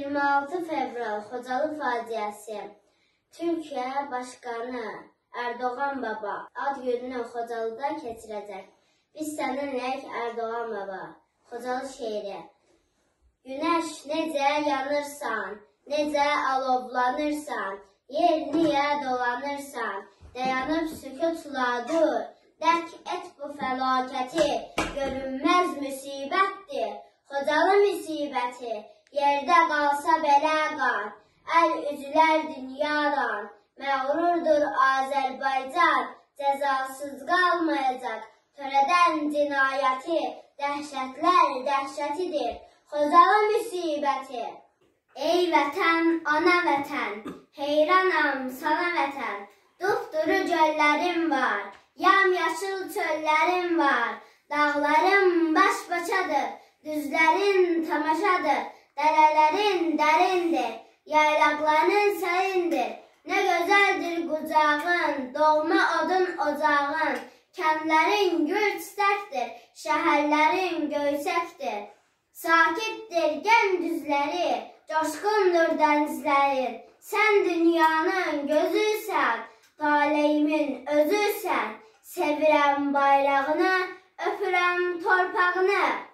26 fevral Xocalı faciəsi. Türkiyə Başkanı Erdoğan baba ad gününü Xocalıda keçirəcək. Biz səninləyik Erdoğan baba. Xocalı şeiri. Günəş necə yanırsan, necə alovlanırsan, yer niyə dolanırsan, dayanıb sükutla dur, dərk et bu fəlakəti, görünməz müsibətdir, Xocalı müsibəti, yerdə qalsa belə qan, əl üzülər dünyadan, məğrurdur Azərbaycan, cəzasız qalmayacaq, törədən cinayəti, dəhşətlər dəhşətidir, Xocalı müsibəti. Ey vətən, ana vətən, heyranam sana vətən, dupduru göllərim var, yamyaşıl çöllərim var, dağlarım baş-başadır, düzlərin tamaşadır, dərələrin dərindir, yaylaqların sərindir, nə gözəldir qucağın, doğma odun ocağın, kəndlərin gül çiçəkdir, şəhərlərin göyçəkdir. Sakitdir gen düzləri, coşkundur dənizlərin, sən dünyanın gözüsən, taleyimin özüsən, sevirəm bayrağını, öpürəm torpağını.